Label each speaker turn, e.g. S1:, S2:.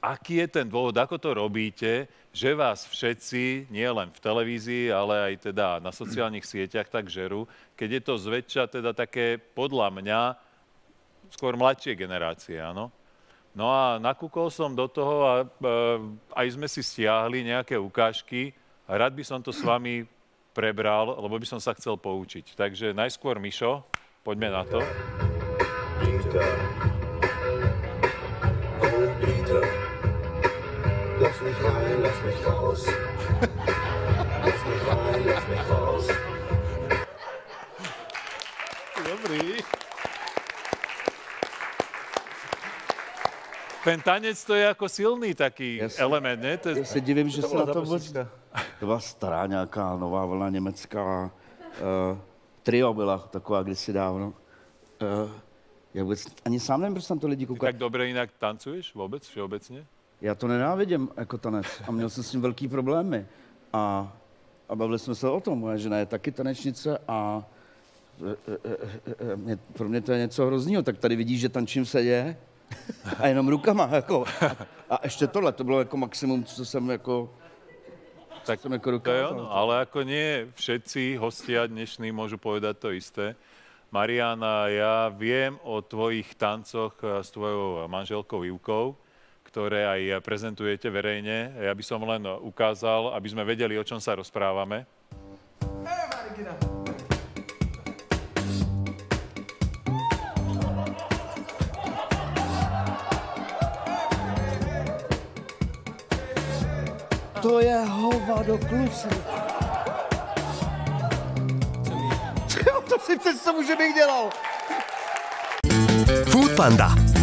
S1: aký je ten dôvod, ako to robíte, že vás všetci, nie len v televízii, ale aj teda na sociálnych sieťach tak žerú, keď je to zväčša teda také, podľa mňa, skôr mladšie generácie, áno? No a nakúkol som do toho a aj sme si stiahli nejaké ukážky a rád by som to s vami prebral, lebo by som sa chcel poučiť. Takže najskôr, Mišo, poďme na to.
S2: Lass mich rein, lass mich raus. Lass mich rein, lass mich raus.
S1: Dobrý. Ten tanec to je ako silný taký element, ne?
S3: Já se divím, že se na to vůbec... To byla stará nějaká nová vlna německá. Trio byla taková kdysi dávno. Já vůbec ani sám nevím, proč tam to lidi koukají.
S1: Tak dobre inak tancuješ vôbec, všeobecne?
S3: Já to nenávidím jako tanec a měl jsem s tím velký problémy. A bavili jsme se o tom, moje žena je taky tanečnice a pro mě to je něco hroznýho. Tak tady vidíš, že tančím se je a jenom rukama. Jako. A ještě tohle, to bylo jako maximum, co jsem jako...
S1: Tak
S3: som ako
S1: to je ono, ale ako nie všetci hostia dnešní môžu povedať to isté. Mariana, ja viem o tvojich tancoch s tvojou manželkou Ivkou, ktoré aj prezentujete verejne. Ja by som len ukázal, aby sme vedeli, o čom sa rozprávame.
S3: To je hovado, kluci. To si představu, že bych dělal.
S4: Food Panda.